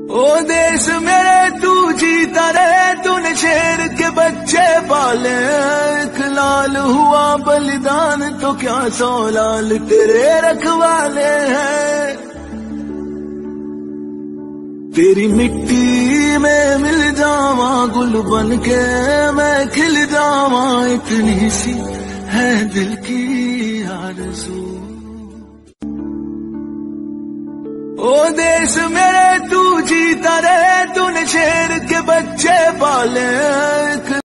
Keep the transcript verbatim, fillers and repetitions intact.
ओ देश मेरे तू जीता रहे, तूने शेर के बच्चे पाले। एक लाल हुआ बलिदान तो क्या सौ लाल तेरे रखवाले हैं। तेरी मिट्टी में मिल जावा गुल बन के मैं खिल जावा, इतनी सी है दिल की आरज़ू। ओ देश मेरे तू जीता रहे, तूने शेर के बच्चे पाले।